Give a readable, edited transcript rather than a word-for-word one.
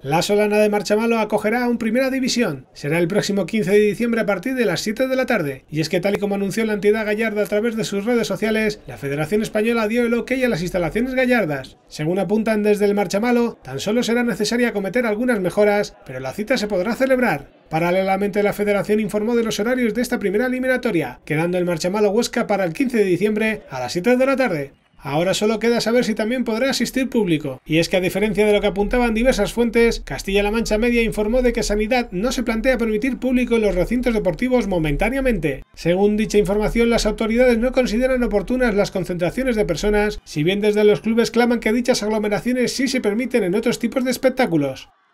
La Solana de Marchamalo acogerá a un Primera División. Será el próximo 15 de diciembre a partir de las 7 de la tarde. Y es que tal y como anunció la entidad gallarda a través de sus redes sociales, la Federación Española dio el ok a las instalaciones gallardas. Según apuntan desde el Marchamalo, tan solo será necesario acometer algunas mejoras, pero la cita se podrá celebrar. Paralelamente, la Federación informó de los horarios de esta primera eliminatoria, quedando el Marchamalo Huesca para el 15 de diciembre a las 7 de la tarde. Ahora solo queda saber si también podrá asistir público, y es que a diferencia de lo que apuntaban diversas fuentes, Castilla-La Mancha Media informó de que Sanidad no se plantea permitir público en los recintos deportivos momentáneamente. Según dicha información, las autoridades no consideran oportunas las concentraciones de personas, si bien desde los clubes claman que dichas aglomeraciones sí se permiten en otros tipos de espectáculos.